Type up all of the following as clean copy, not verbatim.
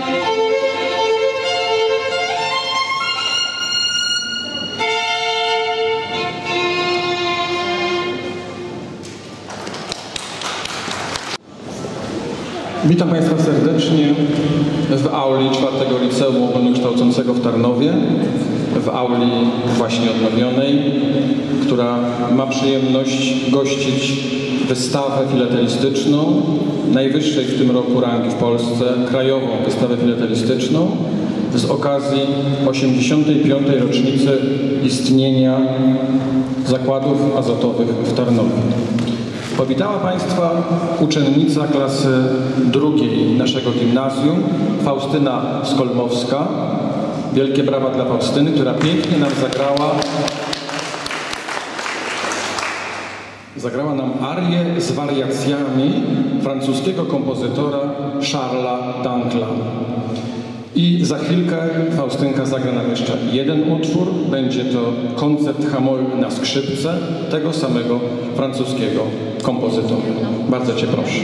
Witam Państwa serdecznie w auli 4. Liceum Ogólnokształcącego w Tarnowie, w auli właśnie odnowionej, która ma przyjemność gościć wystawę filatelistyczną, najwyższej w tym roku rangi w Polsce, krajową wystawę filatelistyczną z okazji 85. rocznicy istnienia zakładów azotowych w Tarnowie. Powitała Państwa uczennica klasy drugiej naszego gimnazjum, Faustyna Skolmowska. Wielkie brawa dla Faustyny, która pięknie nam zagrała nam arię z wariacjami francuskiego kompozytora Charlesa Dankla. I za chwilkę Faustynka zagra nam jeszcze jeden utwór. Będzie to koncert Hamoll na skrzypce tego samego francuskiego kompozytora. Bardzo Cię proszę.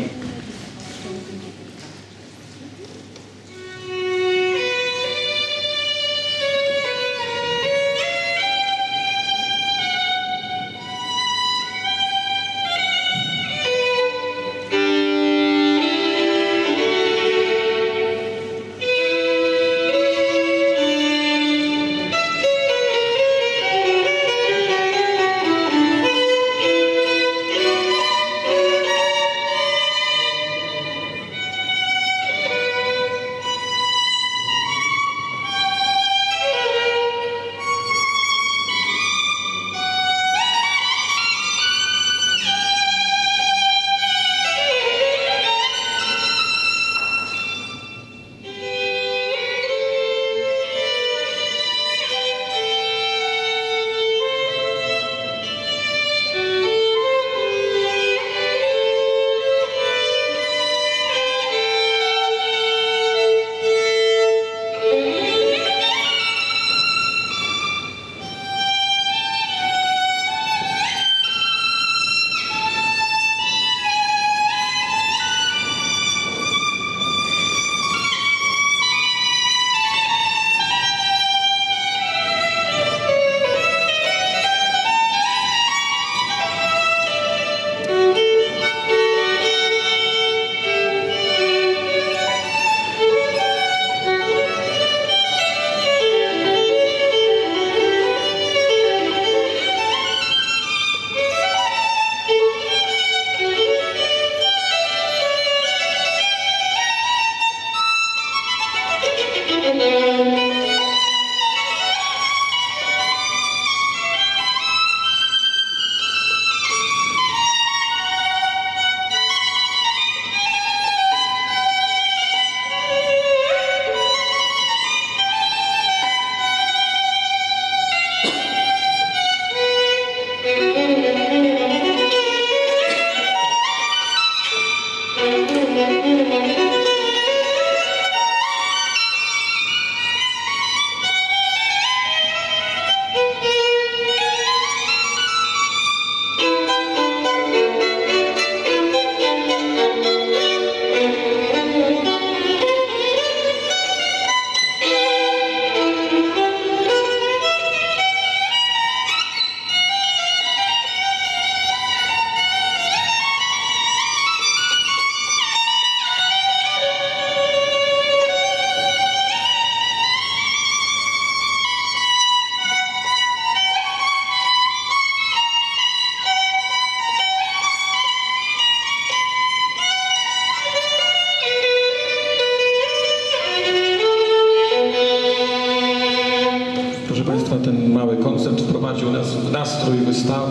Ten mały koncert wprowadził nas w nastrój wystawy.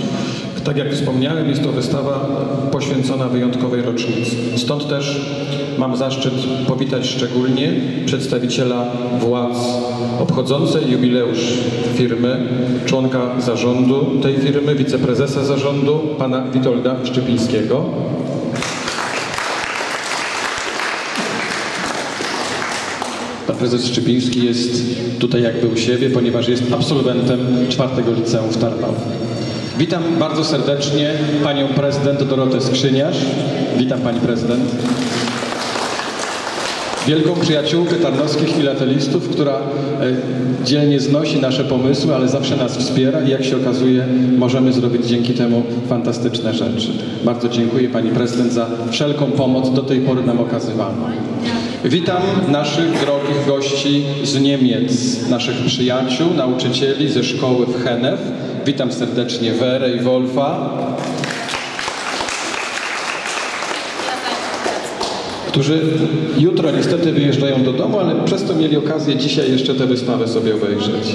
Tak jak wspomniałem, jest to wystawa poświęcona wyjątkowej rocznicy. Stąd też mam zaszczyt powitać szczególnie przedstawiciela władz obchodzącej jubileusz firmy, członka zarządu tej firmy, wiceprezesa zarządu, pana Witolda Szczypińskiego. Pan prezes Szczypiński jest tutaj jakby u siebie, ponieważ jest absolwentem 4. Liceum w Tarnowie. Witam bardzo serdecznie panią prezydent Dorotę Skrzyniarz. Witam pani prezydent. wielką przyjaciółkę tarnowskich filatelistów, która dzielnie znosi nasze pomysły, ale zawsze nas wspiera i jak się okazuje, możemy zrobić dzięki temu fantastyczne rzeczy. Bardzo dziękuję Pani Prezydent za wszelką pomoc do tej pory nam okazywaną. Witam naszych drogich gości z Niemiec, naszych przyjaciół, nauczycieli ze szkoły w Hennef. Witam serdecznie Werę i Wolfa, którzy jutro niestety wyjeżdżają do domu, ale przez to mieli okazję dzisiaj jeszcze tę wystawę sobie obejrzeć.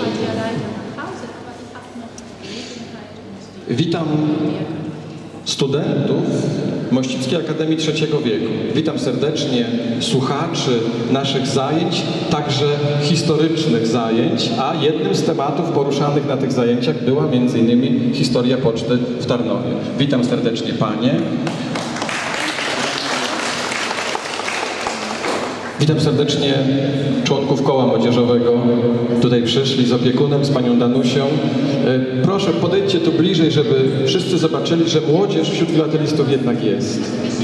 Witam studentów Mościckiej Akademii III wieku. Witam serdecznie słuchaczy naszych zajęć, także historycznych zajęć, a jednym z tematów poruszanych na tych zajęciach była m.in. historia poczty w Tarnowie. Witam serdecznie Panie. Witam serdecznie członków koła młodzieżowego. Tutaj przyszli z opiekunem, z panią Danusią. Proszę, podejdźcie tu bliżej, żeby wszyscy zobaczyli, że młodzież wśród filatelistów jednak jest.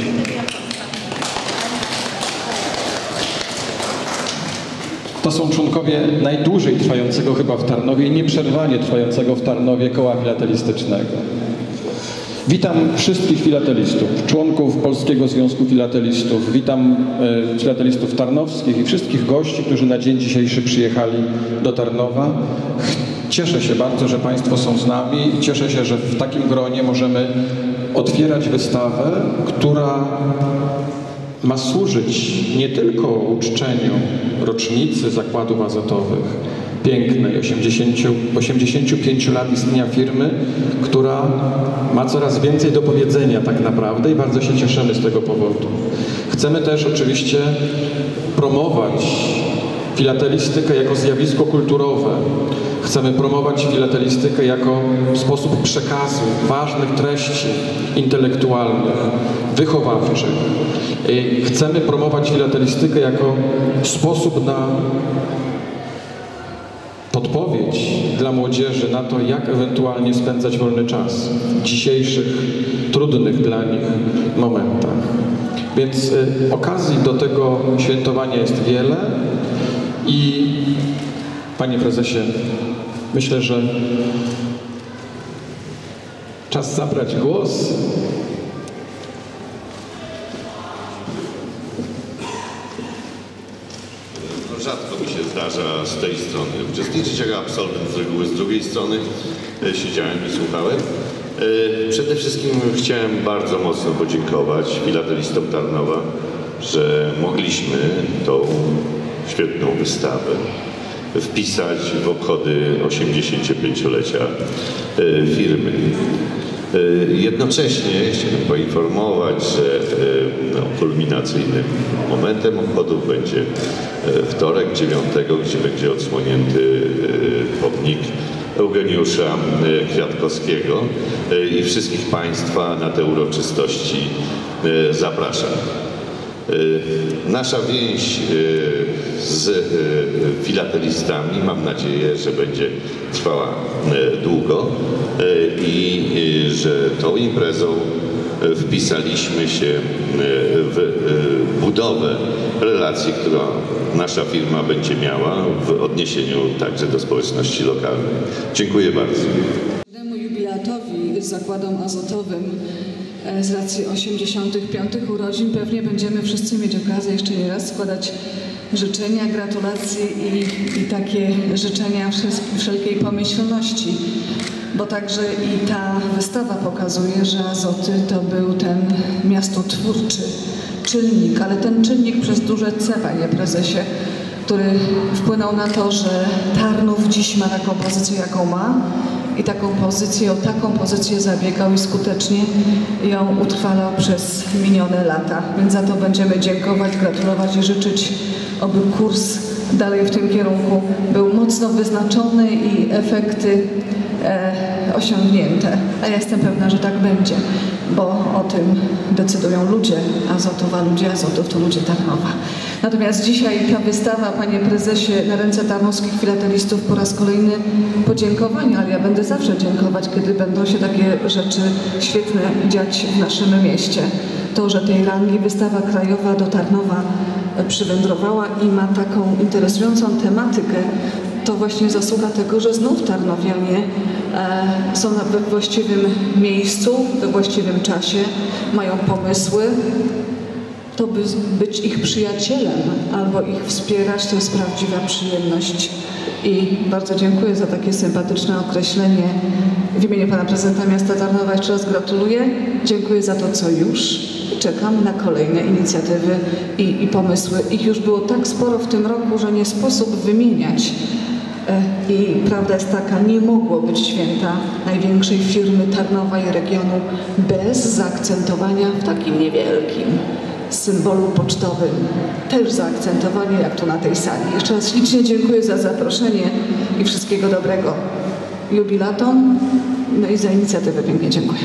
To są członkowie najdłużej trwającego chyba w Tarnowie i nieprzerwanie trwającego w Tarnowie koła filatelistycznego. Witam wszystkich filatelistów, członków Polskiego Związku Filatelistów, witam filatelistów tarnowskich i wszystkich gości, którzy na dzień dzisiejszy przyjechali do Tarnowa. Cieszę się bardzo, że Państwo są z nami i cieszę się, że w takim gronie możemy otwierać wystawę, która ma służyć nie tylko uczczeniu rocznicy zakładów azotowych, pięknej, 85 lat istnienia firmy, która ma coraz więcej do powiedzenia tak naprawdę i bardzo się cieszymy z tego powodu. Chcemy też oczywiście promować filatelistykę jako zjawisko kulturowe. Chcemy promować filatelistykę jako sposób przekazu ważnych treści intelektualnych, wychowawczych. Chcemy promować filatelistykę jako sposób na podpowiedź dla młodzieży na to, jak ewentualnie spędzać wolny czas w dzisiejszych, trudnych dla nich momentach. Więc okazji do tego świętowania jest wiele i Panie Prezesie, myślę, że czas zabrać głos. Rzadko mi się zdarza z tej strony uczestniczyć jako absolwent, z reguły z drugiej strony siedziałem i słuchałem. Przede wszystkim chciałem bardzo mocno podziękować filatelistom Tarnowa, że mogliśmy tą świetną wystawę wpisać w obchody 85-lecia firmy. Jednocześnie chciałbym poinformować, że kulminacyjnym momentem obchodów będzie wtorek 9, gdzie będzie odsłonięty pomnik Eugeniusza Kwiatkowskiego i wszystkich Państwa na te uroczystości zapraszam. Nasza więź z filatelistami, mam nadzieję, że będzie trwała długo i że tą imprezą wpisaliśmy się w budowę relacji, którą nasza firma będzie miała w odniesieniu także do społeczności lokalnej. Dziękuję bardzo. Temu jubilatowi z Zakładom Azotowym z racji 85. urodzin pewnie będziemy wszyscy mieć okazję jeszcze nie raz składać życzenia, gratulacje i takie życzenia wszelkiej pomyślności, bo także i ta wystawa pokazuje, że Azoty to był ten miastotwórczy czynnik, ale ten czynnik przez duże C, Panie Prezesie, który wpłynął na to, że Tarnów dziś ma taką pozycję, jaką ma i o taką pozycję zabiegał i skutecznie ją utrwalał przez minione lata. Więc za to będziemy dziękować, gratulować i życzyć, aby kurs dalej w tym kierunku był mocno wyznaczony i efekty osiągnięte. A ja jestem pewna, że tak będzie, bo o tym decydują ludzie Azotów, a ludzie Azotów to ludzie Tarnowa. Natomiast dzisiaj ta wystawa, Panie Prezesie, na ręce tarnowskich filatelistów po raz kolejny podziękowania, ale ja będę zawsze dziękować, kiedy będą się takie rzeczy świetne dziać w naszym mieście. To, że tej rangi wystawa krajowa do Tarnowa przywędrowała i ma taką interesującą tematykę, to właśnie zasługa tego, że znów tarnowianie są we właściwym miejscu, we właściwym czasie, mają pomysły. To by być ich przyjacielem albo ich wspierać, to jest prawdziwa przyjemność. I bardzo dziękuję za takie sympatyczne określenie. W imieniu pana prezydenta miasta Tarnowa jeszcze raz gratuluję. Dziękuję za to, co już. Czekam na kolejne inicjatywy i pomysły. Ich już było tak sporo w tym roku, że nie sposób wymieniać. I prawda jest taka, nie mogło być święta największej firmy Tarnowa i regionu bez zaakcentowania w takim niewielkim symbolu pocztowym. Też zaakcentowanie, jak tu na tej sali. Jeszcze raz ślicznie dziękuję za zaproszenie i wszystkiego dobrego jubilatom, no i za inicjatywę pięknie dziękuję.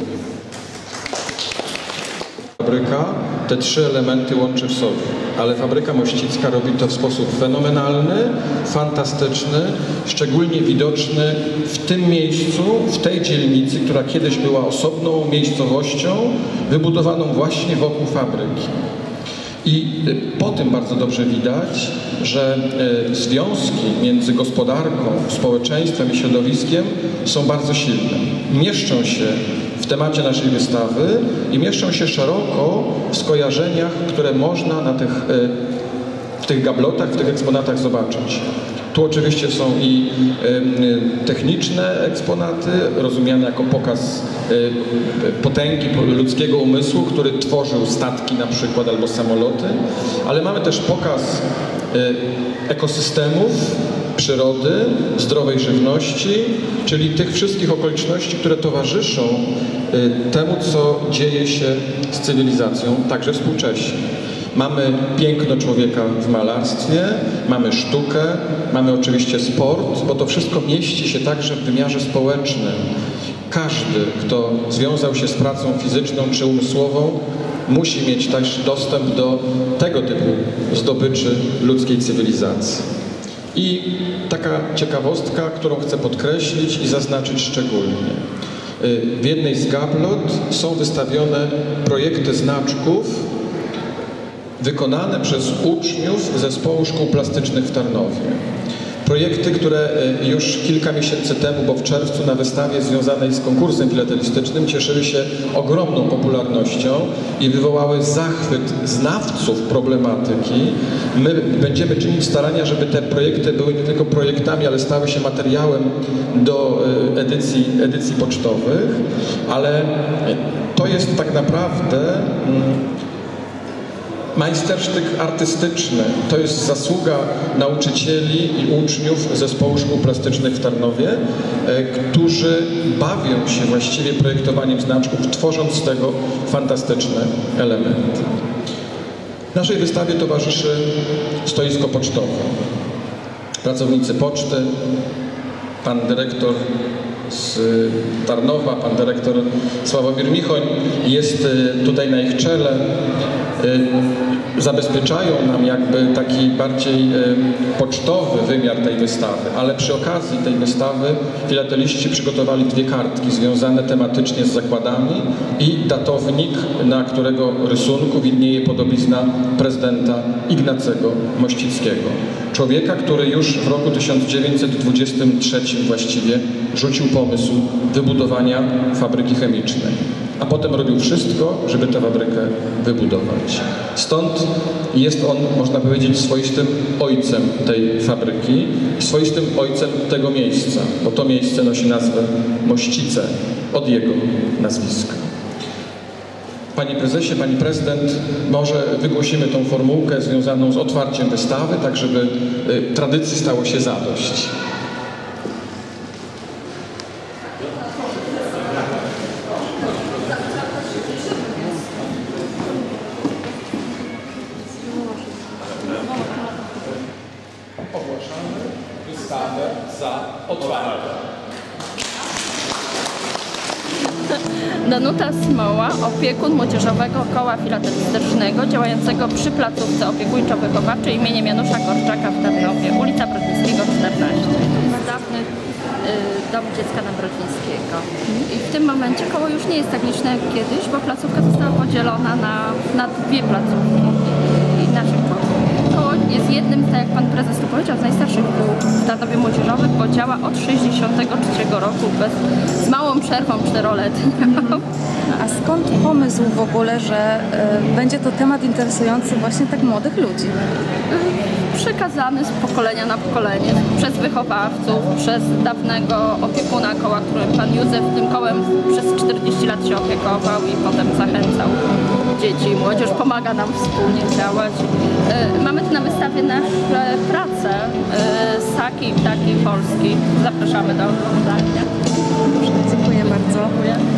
Fabryka te trzy elementy łączy w sobie, ale Fabryka Mościcka robi to w sposób fenomenalny, fantastyczny, szczególnie widoczny w tym miejscu, w tej dzielnicy, która kiedyś była osobną miejscowością wybudowaną właśnie wokół fabryki. I po tym bardzo dobrze widać, że związki między gospodarką, społeczeństwem i środowiskiem są bardzo silne. Mieszczą się w temacie naszej wystawy i mieszczą się szeroko w skojarzeniach, które można w tych gablotach, w tych eksponatach zobaczyć. Tu oczywiście są i techniczne eksponaty, rozumiane jako pokaz potęgi ludzkiego umysłu, który tworzył statki na przykład albo samoloty, ale mamy też pokaz ekosystemów, przyrody, zdrowej żywności, czyli tych wszystkich okoliczności, które towarzyszą temu, co dzieje się z cywilizacją, także współcześnie. Mamy piękno człowieka w malarstwie, mamy sztukę, mamy oczywiście sport, bo to wszystko mieści się także w wymiarze społecznym. Każdy, kto związał się z pracą fizyczną czy umysłową, musi mieć też dostęp do tego typu zdobyczy ludzkiej cywilizacji. I taka ciekawostka, którą chcę podkreślić i zaznaczyć szczególnie. W jednej z gablot są wystawione projekty znaczków wykonane przez uczniów Zespołu Szkół Plastycznych w Tarnowie. Projekty, które już kilka miesięcy temu, bo w czerwcu na wystawie związanej z konkursem filatelistycznym cieszyły się ogromną popularnością i wywołały zachwyt znawców problematyki. My będziemy czynić starania, żeby te projekty były nie tylko projektami, ale stały się materiałem do edycji pocztowych, ale to jest tak naprawdę majstersztyk artystyczny. To jest zasługa nauczycieli i uczniów Zespołu Szkół Plastycznych w Tarnowie, którzy bawią się właściwie projektowaniem znaczków, tworząc z tego fantastyczne elementy. Naszej wystawie towarzyszy stoisko pocztowe. Pracownicy poczty, pan dyrektor z Tarnowa, pan dyrektor Sławomir Michoń jest tutaj na ich czele. Zabezpieczają nam jakby taki bardziej pocztowy wymiar tej wystawy, ale przy okazji tej wystawy filateliści przygotowali dwie kartki związane tematycznie z zakładami i datownik, na którego rysunku widnieje podobizna prezydenta Ignacego Mościckiego. Człowieka, który już w roku 1923 właściwie rzucił pomysł wybudowania fabryki chemicznej, a potem robił wszystko, żeby tę fabrykę wybudować. Stąd jest on, można powiedzieć, swoistym ojcem tej fabryki i swoistym ojcem tego miejsca, bo to miejsce nosi nazwę Mościce od jego nazwiska. Panie prezesie, pani prezydent, może wygłosimy tą formułkę związaną z otwarciem wystawy, tak żeby tradycji stało się zadość. Ogłaszamy wystawę za otwartą. Danuta Smoła, opiekun Młodzieżowego Koła Filatelistycznego działającego przy placówce opiekuńczo-wychowawczej imieniem Janusza Korczaka w Tarnowie, ulica Brodzińskiego 14. To jest dawny dom dziecka na Brodzińskiego. I w tym momencie koło już nie jest tak liczne jak kiedyś, bo placówka została podzielona na dwie placówki i naszych koło. jest jednym, tak jak pan prezes tu powiedział, z najstarszych kół w Tarnowie Młodzieżowych, bo działa od 1963 roku z małą przerwą 4-letnią. A skąd pomysł w ogóle, że będzie to temat interesujący właśnie tak młodych ludzi? Przekazany z pokolenia na pokolenie, przez wychowawców, przez dawnego opiekuna koła, którym pan Józef tym kołem przez 40 lat się opiekował i potem zachęcał dzieci i młodzież, pomaga nam wspólnie działać. Mamy tu na wystawie nasze prace, ssaki, ptaki, Polski. Zapraszamy do oglądania. Dziękuję bardzo. Dziękuję.